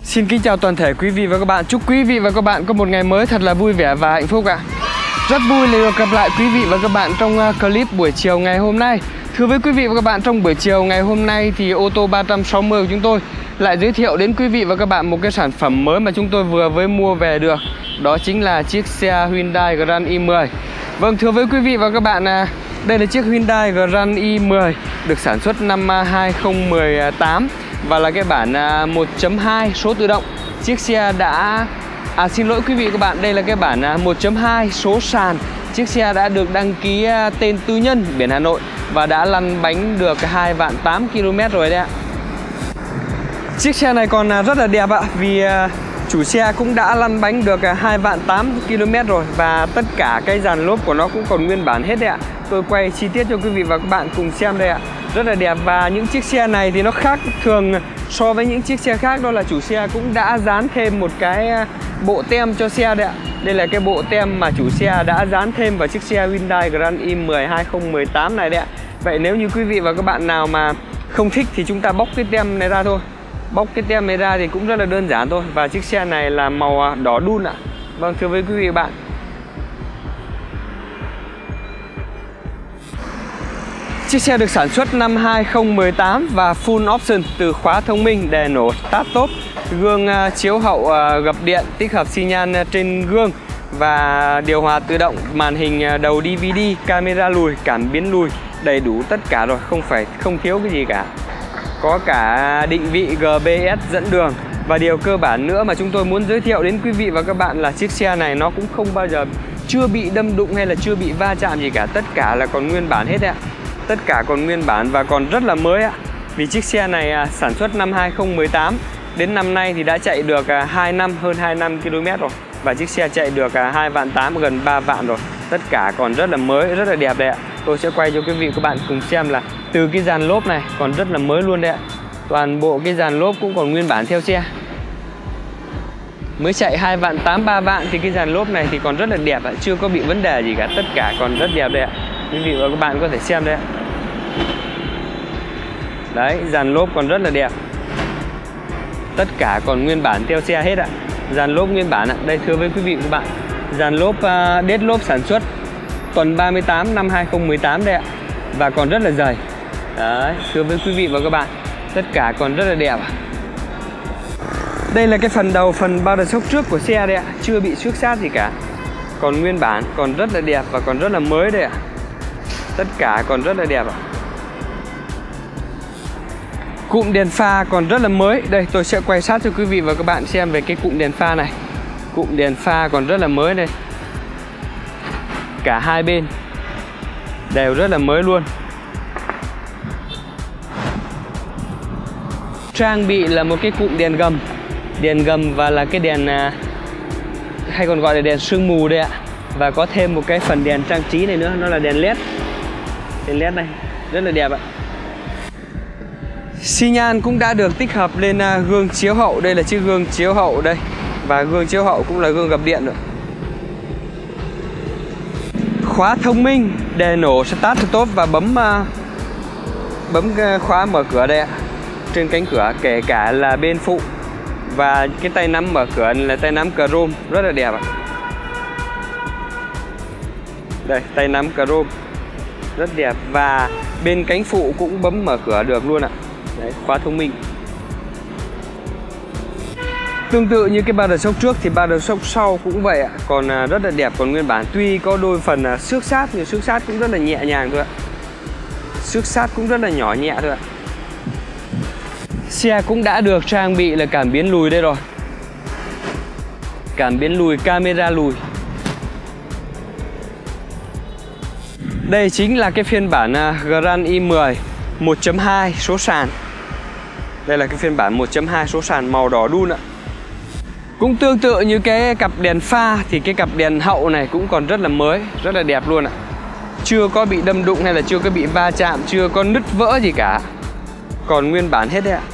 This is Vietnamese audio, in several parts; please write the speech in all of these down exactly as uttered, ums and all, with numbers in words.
Xin kính chào toàn thể quý vị và các bạn. Chúc quý vị và các bạn có một ngày mới thật là vui vẻ và hạnh phúc ạ. Rất vui là được gặp lại quý vị và các bạn trong clip buổi chiều ngày hôm nay. Thưa với quý vị và các bạn, trong buổi chiều ngày hôm nay thì ô tô ba trăm sáu mươi của chúng tôi lại giới thiệu đến quý vị và các bạn một cái sản phẩm mới mà chúng tôi vừa mới mua về được. Đó chính là chiếc xe Hyundai Grand i mười. Vâng, thưa với quý vị và các bạn, đây là chiếc Hyundai Grand i mười được sản xuất năm hai không một tám và là cái bản một chấm hai số tự động. Chiếc xe đã À xin lỗi quý vị và các bạn, đây là cái bản một chấm hai số sàn. Chiếc xe đã được đăng ký tên tư nhân biển Hà Nội và đã lăn bánh được hai vạn tám ki lô mét rồi đấy ạ. Chiếc xe này còn rất là đẹp ạ, vì chủ xe cũng đã lăn bánh được hai vạn tám ki lô mét rồi. Và tất cả cái dàn lốp của nó cũng còn nguyên bản hết đấy ạ. Tôi quay chi tiết cho quý vị và các bạn cùng xem đây ạ. Rất là đẹp, và những chiếc xe này thì nó khác thường so với những chiếc xe khác, đó là chủ xe cũng đã dán thêm một cái bộ tem cho xe đấy ạ. Đây là cái bộ tem mà chủ xe đã dán thêm vào chiếc xe Hyundai Grand i mười hai không một tám này đấy ạ. Vậy nếu như quý vị và các bạn nào mà không thích thì chúng ta bóc cái tem này ra thôi. Bóc cái tem này ra thì cũng rất là đơn giản thôi. Và chiếc xe này là màu đỏ đun ạ. Vâng, thưa với quý vị và bạn, chiếc xe được sản xuất năm hai không một tám và full option từ khóa thông minh, đèn nổ start top, gương uh, chiếu hậu uh, gập điện, tích hợp xi nhan uh, trên gương và điều hòa tự động, màn hình uh, đầu đê vê đê, camera lùi, cảm biến lùi, đầy đủ tất cả rồi, không phải không thiếu cái gì cả. Có cả định vị giê pê ét dẫn đường. Và điều cơ bản nữa mà chúng tôi muốn giới thiệu đến quý vị và các bạn là chiếc xe này nó cũng không bao giờ chưa bị đâm đụng hay là chưa bị va chạm gì cả. Tất cả là còn nguyên bản hết ạ. Tất cả còn nguyên bản và còn rất là mới ạ. Vì chiếc xe này à, sản xuất năm hai không một tám, đến năm nay thì đã chạy được à, hai năm, hơn hai năm ki lô mét rồi. Và chiếc xe chạy được à, hai vạn tám, gần ba vạn rồi. Tất cả còn rất là mới, rất là đẹp đấy ạ. Tôi sẽ quay cho quý vị các bạn cùng xem là từ cái dàn lốp này còn rất là mới luôn đấy ạ. Toàn bộ cái dàn lốp cũng còn nguyên bản theo xe. Mới chạy hai vạn tám, ba vạn thì cái dàn lốp này thì còn rất là đẹp ạ. Chưa có bị vấn đề gì cả, tất cả còn rất đẹp đấy ạ. Quý vị và các bạn có thể xem đấy ạ. Đấy, dàn lốp còn rất là đẹp. Tất cả còn nguyên bản theo xe hết ạ. Dàn lốp nguyên bản ạ. Đây, thưa với quý vị và các bạn, dàn lốp uh, đết lốp sản xuất tuần ba mươi tám năm hai không một tám đây ạ. Và còn rất là dày. Đấy, thưa với quý vị và các bạn, tất cả còn rất là đẹp. Đây là cái phần đầu, phần bao đợt sốc trước của xe đây ạ. Chưa bị xước sát gì cả. Còn nguyên bản, còn rất là đẹp và còn rất là mới đây ạ. Tất cả còn rất là đẹp ạ. Cụm đèn pha còn rất là mới. Đây, tôi sẽ quay sát cho quý vị và các bạn xem về cái cụm đèn pha này. Cụm đèn pha còn rất là mới đây. Cả hai bên đều rất là mới luôn. Trang bị là một cái cụm đèn gầm. Đèn gầm và là cái đèn hay còn gọi là đèn sương mù đây ạ. Và có thêm một cái phần đèn trang trí này nữa, nó là đèn led. Đèn led này rất là đẹp ạ. Xi nhan cũng đã được tích hợp lên gương chiếu hậu. Đây là chiếc gương chiếu hậu đây. Và gương chiếu hậu cũng là gương gập điện nữa. Khóa thông minh, đèn nổ start top và bấm bấm khóa mở cửa đây ạ. Trên cánh cửa, kể cả là bên phụ. Và cái tay nắm mở cửa là tay nắm chrome, rất là đẹp ạ. Đây, tay nắm chrome rất đẹp. Và bên cánh phụ cũng bấm mở cửa được luôn ạ. Đấy, khóa thông minh. Tương tự như cái ba đợt sốc trước thì ba đợt sốc sau cũng vậy ạ. Còn rất là đẹp, còn nguyên bản. Tuy có đôi phần xước sát, nhưng xước sát cũng rất là nhẹ nhàng thôi ạ. Xước sát cũng rất là nhỏ nhẹ thôi ạ. Xe cũng đã được trang bị là cảm biến lùi đây rồi. Cảm biến lùi, camera lùi. Đây chính là cái phiên bản Grand i mười một chấm hai số sàn. Đây là cái phiên bản một chấm hai số sàn màu đỏ đun ạ. Cũng tương tự như cái cặp đèn pha thì cái cặp đèn hậu này cũng còn rất là mới, rất là đẹp luôn ạ. Chưa có bị đâm đụng hay là chưa có bị va chạm, chưa có nứt vỡ gì cả. Còn nguyên bản hết đấy ạ.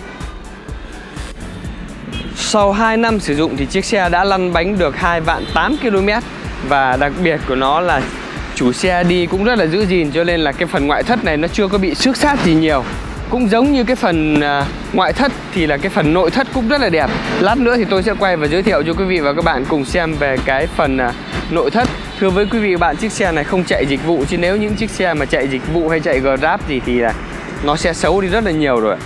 Sau hai năm sử dụng thì chiếc xe đã lăn bánh được hai vạn tám ki lô mét. Và đặc biệt của nó là chủ xe đi cũng rất là giữ gìn, cho nên là cái phần ngoại thất này nó chưa có bị xước sát gì nhiều. Cũng giống như cái phần à, ngoại thất thì là cái phần nội thất cũng rất là đẹp. Lát nữa thì tôi sẽ quay và giới thiệu cho quý vị và các bạn cùng xem về cái phần à, nội thất. Thưa với quý vị và bạn, chiếc xe này không chạy dịch vụ, chứ nếu những chiếc xe mà chạy dịch vụ hay chạy Grab gì thì là nó sẽ xấu đi rất là nhiều rồi.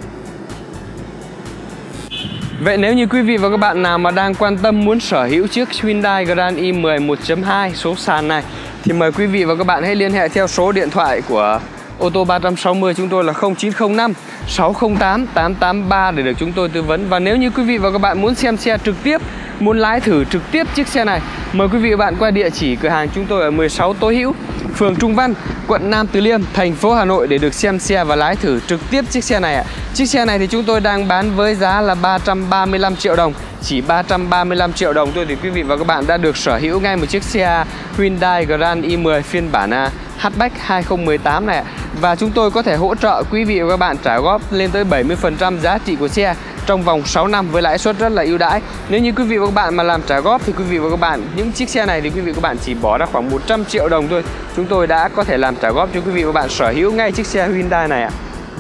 Vậy nếu như quý vị và các bạn nào mà đang quan tâm muốn sở hữu chiếc Hyundai Grand i mười một chấm hai số sàn này thì mời quý vị và các bạn hãy liên hệ theo số điện thoại của ô tô ba trăm sáu mươi chúng tôi là không chín không năm sáu không tám tám tám ba để được chúng tôi tư vấn. Và nếu như quý vị và các bạn muốn xem xe trực tiếp, muốn lái thử trực tiếp chiếc xe này, mời quý vị và bạn qua địa chỉ cửa hàng chúng tôi ở mười sáu Tô Hữu, phường Trung Văn, quận Nam Từ Liêm, thành phố Hà Nội để được xem xe và lái thử trực tiếp chiếc xe này ạ. Chiếc xe này thì chúng tôi đang bán với giá là ba trăm ba mươi lăm triệu đồng. Chỉ ba trăm ba mươi lăm triệu đồng thôi thì quý vị và các bạn đã được sở hữu ngay một chiếc xe Hyundai Grand i mười phiên bản hatchback hai không một tám này ạ. Và chúng tôi có thể hỗ trợ quý vị và các bạn trả góp lên tới bảy mươi phần trăm giá trị của xe trong vòng sáu năm với lãi suất rất là ưu đãi. Nếu như quý vị và các bạn mà làm trả góp thì quý vị và các bạn, những chiếc xe này thì quý vị và các bạn chỉ bỏ ra khoảng một trăm triệu đồng thôi. Chúng tôi đã có thể làm trả góp cho quý vị và các bạn sở hữu ngay chiếc xe Hyundai này ạ.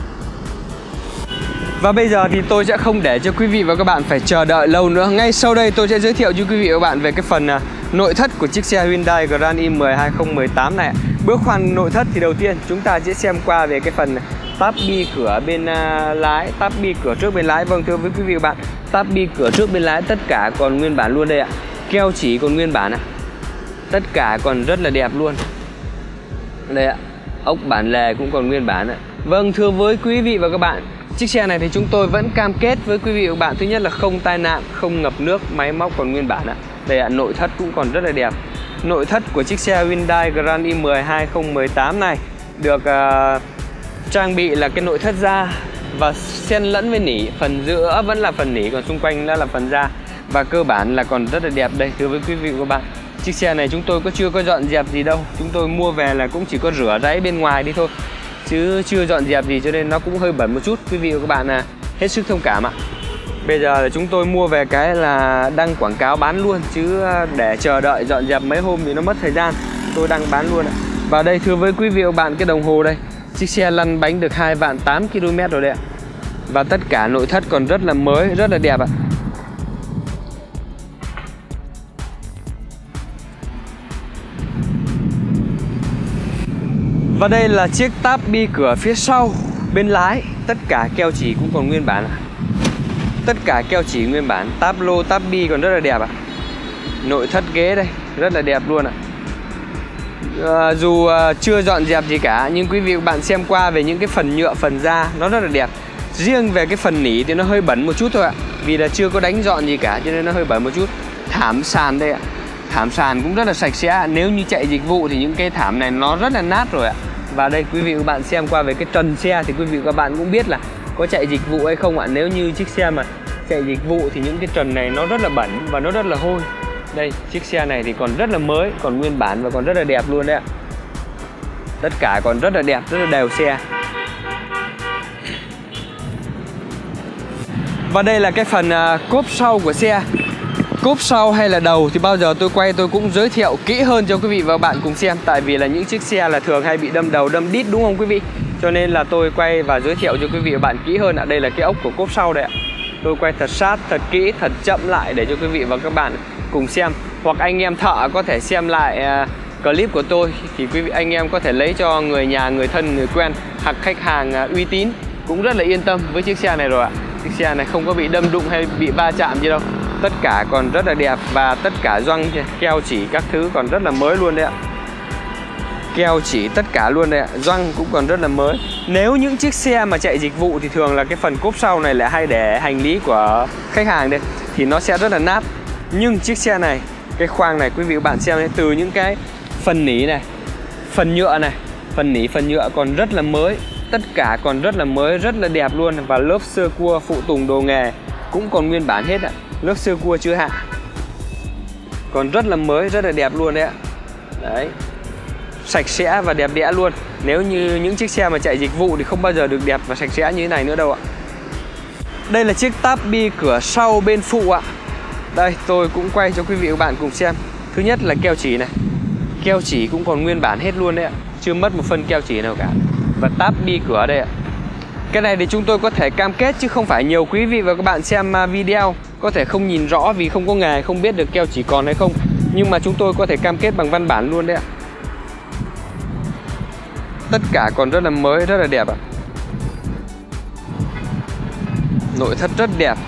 Và bây giờ thì tôi sẽ không để cho quý vị và các bạn phải chờ đợi lâu nữa. Ngay sau đây tôi sẽ giới thiệu cho quý vị và các bạn về cái phần nội thất của chiếc xe Hyundai Grand i mười hai không một tám này. Bước khoan nội thất thì đầu tiên chúng ta sẽ xem qua về cái phần táp bi cửa bên uh, lái, táp bi cửa trước bên lái. Vâng, thưa với quý vị và các bạn, táp bi cửa trước bên lái tất cả còn nguyên bản luôn đây ạ. Keo chỉ còn nguyên bản ạ. Tất cả còn rất là đẹp luôn. Đây ạ, ốc bản lề cũng còn nguyên bản ạ. Vâng, thưa với quý vị và các bạn, chiếc xe này thì chúng tôi vẫn cam kết với quý vị và các bạn, thứ nhất là không tai nạn, không ngập nước, máy móc còn nguyên bản ạ. Đây ạ, nội thất cũng còn rất là đẹp. Nội thất của chiếc xe Hyundai Grand i mười hai không một tám này được uh, trang bị là cái nội thất da và xen lẫn với nỉ. Phần giữa vẫn là phần nỉ, còn xung quanh đó là phần da. Và cơ bản là còn rất là đẹp đây. Thưa với quý vị và các bạn, chiếc xe này chúng tôi có chưa có dọn dẹp gì đâu. Chúng tôi mua về là cũng chỉ có rửa ráy bên ngoài đi thôi, chứ chưa dọn dẹp gì, cho nên nó cũng hơi bẩn một chút. Quý vị và các bạn là hết sức thông cảm ạ. Bây giờ là chúng tôi mua về cái là đăng quảng cáo bán luôn, chứ để chờ đợi dọn dẹp mấy hôm thì nó mất thời gian. Tôi đăng bán luôn ạ. Và đây thưa với quý vị và các bạn, cái đồng hồ đây, chiếc xe lăn bánh được hai vạn tám ki lô mét rồi đấy ạ. Và tất cả nội thất còn rất là mới, rất là đẹp ạ. Và đây là chiếc táp bi cửa phía sau bên lái, tất cả keo chỉ cũng còn nguyên bản ạ. Tất cả keo chỉ nguyên bản, táp lô, táp bi còn rất là đẹp ạ. Nội thất ghế đây, rất là đẹp luôn ạ. À, dù à, chưa dọn dẹp gì cả, nhưng quý vị và bạn xem qua về những cái phần nhựa, phần da nó rất là đẹp. Riêng về cái phần nỉ thì nó hơi bẩn một chút thôi ạ, vì là chưa có đánh dọn gì cả cho nên nó hơi bẩn một chút. Thảm sàn đây ạ, thảm sàn cũng rất là sạch sẽ. Nếu như chạy dịch vụ thì những cái thảm này nó rất là nát rồi ạ. Và đây quý vị và các bạn xem qua về cái trần xe thì quý vị và các bạn cũng biết là có chạy dịch vụ hay không ạ. Nếu như chiếc xe mà chạy dịch vụ thì những cái trần này nó rất là bẩn và nó rất là hôi. Đây, chiếc xe này thì còn rất là mới, còn nguyên bản và còn rất là đẹp luôn đấy ạ. Tất cả còn rất là đẹp, rất là đều xe. Và đây là cái phần uh, cốp sau của xe. Cốp sau hay là đầu thì bao giờ tôi quay tôi cũng giới thiệu kỹ hơn cho quý vị và các bạn cùng xem. Tại vì là những chiếc xe là thường hay bị đâm đầu, đâm đít đúng không quý vị? Cho nên là tôi quay và giới thiệu cho quý vị và bạn kỹ hơn ạ. Đây là cái ốc của cốp sau đây ạ. Tôi quay thật sát, thật kỹ, thật chậm lại để cho quý vị và các bạn cùng xem. Hoặc anh em thợ có thể xem lại uh, clip của tôi thì quý vị anh em có thể lấy cho người nhà, người thân, người quen hoặc khách hàng uh, uy tín, cũng rất là yên tâm với chiếc xe này rồi ạ. Chiếc xe này không có bị đâm đụng hay bị va chạm gì đâu. Tất cả còn rất là đẹp và tất cả gioăng keo chỉ các thứ còn rất là mới luôn đấy ạ. Keo chỉ tất cả luôn đấy ạ, gioăng cũng còn rất là mới. Nếu những chiếc xe mà chạy dịch vụ thì thường là cái phần cốp sau này lại hay để hành lý của khách hàng đây thì nó sẽ rất là nát. Nhưng chiếc xe này, cái khoang này quý vị và bạn xem đấy, từ những cái phần nỉ này, phần nhựa này, phần nỉ, phần nhựa còn rất là mới. Tất cả còn rất là mới, rất là đẹp luôn. Và lớp sơ cua phụ tùng đồ nghề cũng còn nguyên bản hết ạ. Lớp sơ cua chưa hạ, còn rất là mới, rất là đẹp luôn đấy ạ. Đấy, sạch sẽ và đẹp đẽ luôn. Nếu như những chiếc xe mà chạy dịch vụ thì không bao giờ được đẹp và sạch sẽ như thế này nữa đâu ạ. Đây là chiếc táp bi cửa sau bên phụ ạ. Đây, tôi cũng quay cho quý vị và các bạn cùng xem. Thứ nhất là keo chỉ này, keo chỉ cũng còn nguyên bản hết luôn đấy ạ, chưa mất một phân keo chỉ nào cả. Và táp bi cửa đây ạ. Cái này thì chúng tôi có thể cam kết chứ không phải nhiều quý vị và các bạn xem video có thể không nhìn rõ vì không có nghề, không biết được keo chỉ còn hay không. Nhưng mà chúng tôi có thể cam kết bằng văn bản luôn đấy ạ. Tất cả còn rất là mới, rất là đẹp ạ. Nội thất rất đẹp.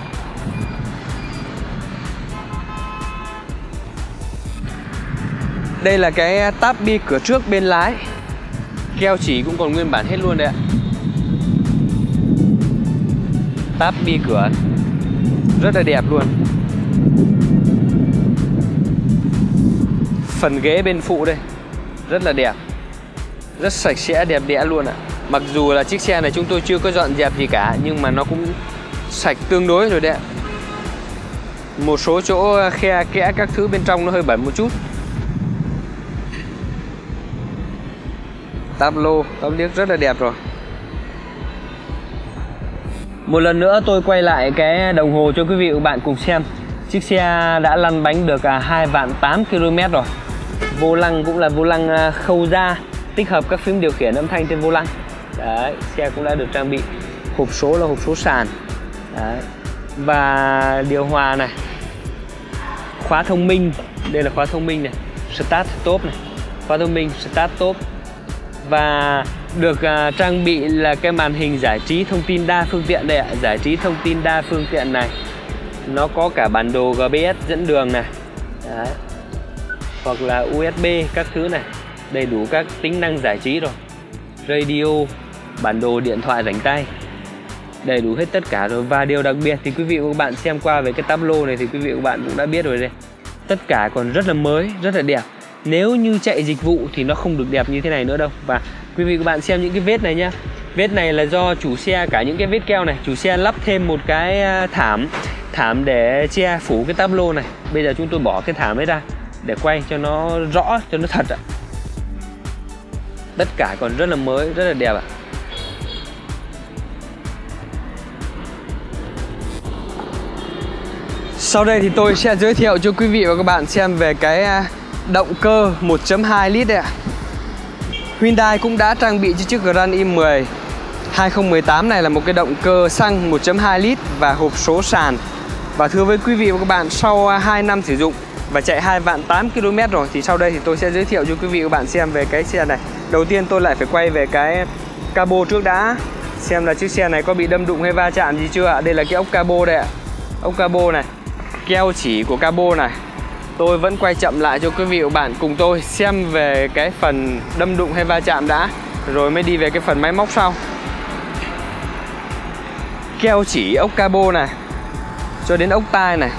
Đây là cái táp bi cửa trước bên lái. Keo chỉ cũng còn nguyên bản hết luôn đấy ạ. Táp bi cửa rất là đẹp luôn. Phần ghế bên phụ đây rất là đẹp, rất sạch sẽ, đẹp đẽ luôn ạ. Mặc dù là chiếc xe này chúng tôi chưa có dọn dẹp gì cả, nhưng mà nó cũng sạch tương đối rồi đấy ạ. Một số chỗ khe kẽ các thứ bên trong nó hơi bẩn một chút. Táp lô, táp liếc rất là đẹp rồi. Một lần nữa tôi quay lại cái đồng hồ cho quý vị và các bạn cùng xem. Chiếc xe đã lăn bánh được hai vạn tám ki lô mét rồi. Vô lăng cũng là vô lăng khâu da, tích hợp các phím điều khiển âm thanh trên vô lăng. Đấy, xe cũng đã được trang bị. Hộp số là hộp số sàn. Đấy. Và điều hòa này, khóa thông minh, đây là khóa thông minh này, Start Stop này, khóa thông minh Start Stop. Và được uh, trang bị là cái màn hình giải trí thông tin đa phương tiện đây ạ. Giải trí thông tin đa phương tiện này, nó có cả bản đồ giê pê ét dẫn đường này. Đấy. Hoặc là u ét bê các thứ này, đầy đủ các tính năng giải trí rồi. Radio, bản đồ điện thoại rảnh tay, đầy đủ hết tất cả rồi. Và điều đặc biệt thì quý vị và các bạn xem qua về cái táp lô này thì quý vị và các bạn cũng đã biết rồi đây. Tất cả còn rất là mới, rất là đẹp. Nếu như chạy dịch vụ thì nó không được đẹp như thế này nữa đâu. Và quý vị và các bạn xem những cái vết này nhá. Vết này là do chủ xe, cả những cái vết keo này, chủ xe lắp thêm một cái thảm Thảm để che phủ cái táp lô này. Bây giờ chúng tôi bỏ cái thảm ấy ra để quay cho nó rõ, cho nó thật ạ. Tất cả còn rất là mới, rất là đẹp ạ. Sau đây thì tôi sẽ giới thiệu cho quý vị và các bạn xem về cái động cơ một chấm hai lít đây ạ. Hyundai cũng đã trang bị cho chiếc Grand i mười hai không một tám này là một cái động cơ xăng một chấm hai lít và hộp số sàn. Và thưa với quý vị và các bạn, sau hai năm sử dụng và chạy hai vạn tám ki lô mét rồi thì sau đây thì tôi sẽ giới thiệu cho quý vị và các bạn xem về cái xe này. Đầu tiên tôi lại phải quay về cái cabo trước đã, xem là chiếc xe này có bị đâm đụng hay va chạm gì chưa ạ. Đây là cái ốc cabo đây ạ. Ốc cabo này, keo chỉ của cabo này. Tôi vẫn quay chậm lại cho quý vị và các bạn cùng tôi xem về cái phần đâm đụng hay va chạm đã, rồi mới đi về cái phần máy móc sau. Keo chỉ ốc cabo này, cho đến ốc tai này.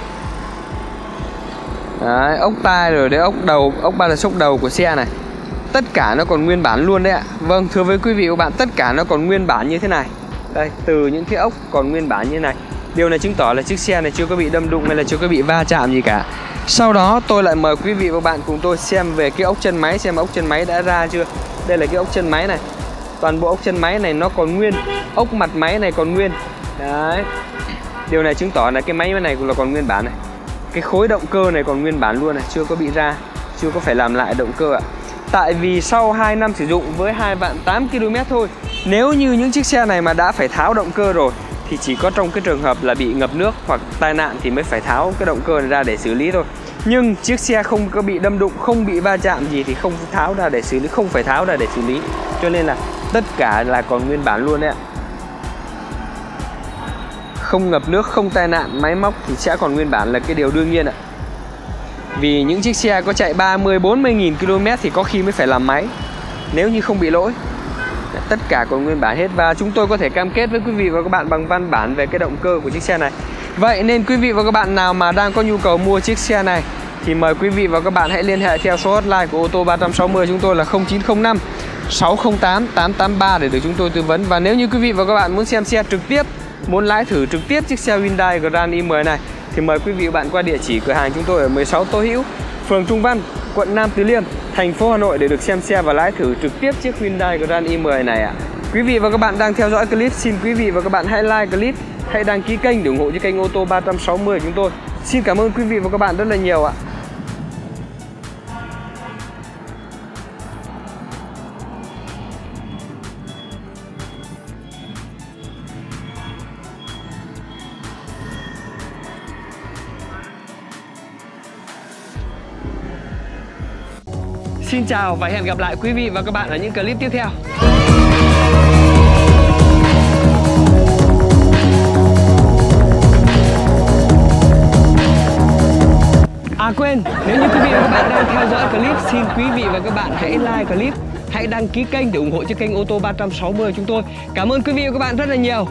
Đấy, ốc tai rồi đến ốc đầu, ốc ba là xốc đầu của xe này. Tất cả nó còn nguyên bản luôn đấy ạ. Vâng, thưa với quý vị và các bạn, tất cả nó còn nguyên bản như thế này. Đây, từ những cái ốc còn nguyên bản như thế này. Điều này chứng tỏ là chiếc xe này chưa có bị đâm đụng hay là chưa có bị va chạm gì cả. Sau đó tôi lại mời quý vị và các bạn cùng tôi xem về cái ốc chân máy, xem ốc chân máy đã ra chưa. Đây là cái ốc chân máy này. Toàn bộ ốc chân máy này nó còn nguyên, ốc mặt máy này còn nguyên. Đấy. Điều này chứng tỏ là cái máy này cũng là còn nguyên bản này. Cái khối động cơ này còn nguyên bản luôn này, chưa có bị ra, chưa có phải làm lại động cơ ạ. Tại vì sau hai năm sử dụng với hai vạn tám ki lô mét thôi, nếu như những chiếc xe này mà đã phải tháo động cơ rồi thì chỉ có trong cái trường hợp là bị ngập nước hoặc tai nạn thì mới phải tháo cái động cơ này ra để xử lý thôi. Nhưng chiếc xe không có bị đâm đụng, không bị va chạm gì thì không tháo ra để xử lý, không phải tháo ra để xử lý. Cho nên là tất cả là còn nguyên bản luôn đấy ạ. Không ngập nước, không tai nạn, máy móc thì sẽ còn nguyên bản là cái điều đương nhiên ạ. Vì những chiếc xe có chạy ba mươi bốn mươi nghìn ki lô mét thì có khi mới phải làm máy, nếu như không bị lỗi. Tất cả còn nguyên bản hết. Và chúng tôi có thể cam kết với quý vị và các bạn bằng văn bản về cái động cơ của chiếc xe này. Vậy nên quý vị và các bạn nào mà đang có nhu cầu mua chiếc xe này thì mời quý vị và các bạn hãy liên hệ theo số hotline của ô tô ba sáu không chúng tôi là không chín không năm sáu không tám tám tám ba để được chúng tôi tư vấn. Và nếu như quý vị và các bạn muốn xem xe trực tiếp, muốn lái thử trực tiếp chiếc xe Hyundai Grand i mười này thì mời quý vị và bạn qua địa chỉ cửa hàng chúng tôi ở mười sáu Tô Hữu, phường Trung Văn, quận Nam Từ Liêm, thành phố Hà Nội để được xem xe và lái thử trực tiếp chiếc Hyundai Grand i mười này ạ. Quý vị và các bạn đang theo dõi clip, xin quý vị và các bạn hãy like clip, hãy đăng ký kênh để ủng hộ cho kênh ô tô ba sáu không chúng tôi. Xin cảm ơn quý vị và các bạn rất là nhiều ạ. Xin chào và hẹn gặp lại quý vị và các bạn ở những clip tiếp theo. À quên, nếu như quý vị và các bạn đang theo dõi clip, xin quý vị và các bạn hãy like clip, hãy đăng ký kênh để ủng hộ cho kênh ô tô ba trăm sáu mươi của chúng tôi. Cảm ơn quý vị và các bạn rất là nhiều.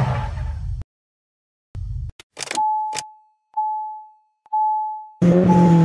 Thank you.